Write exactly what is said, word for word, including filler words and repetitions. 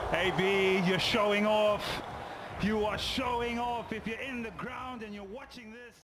A B, you're showing off. You are showing off if you're in the ground and you're watching this.